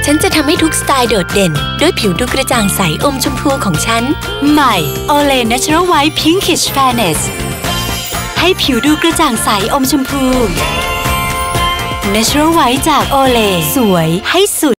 ฉันจะทำให้ทุกสไตล์โดดเด่นด้วยผิวดูกระจ่างใสอมชมพูของฉันใหม่ Olay Natural White Pinkish Fairness ให้ผิวดูกระจ่างใสอมชมพู Natural White จาก Olay สวยให้สุด